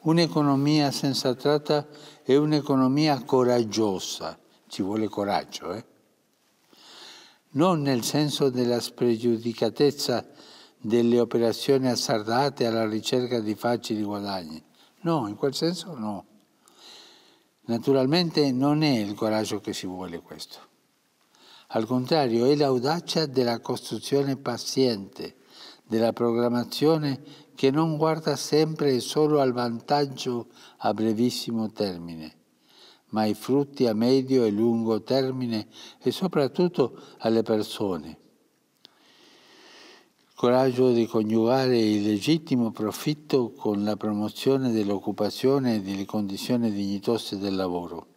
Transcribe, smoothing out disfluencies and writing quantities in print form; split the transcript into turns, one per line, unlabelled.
Un'economia senza tratta è un'economia coraggiosa, ci vuole coraggio, non nel senso della spregiudicatezza delle operazioni azzardate alla ricerca di facili guadagni. No, in quel senso no. Naturalmente non è il coraggio che si vuole questo. Al contrario, è l'audacia della costruzione paziente, della programmazione che non guarda sempre e solo al vantaggio a brevissimo termine, ma ai frutti a medio e lungo termine e soprattutto alle persone. Il coraggio di coniugare il legittimo profitto con la promozione dell'occupazione e delle condizioni dignitose del lavoro.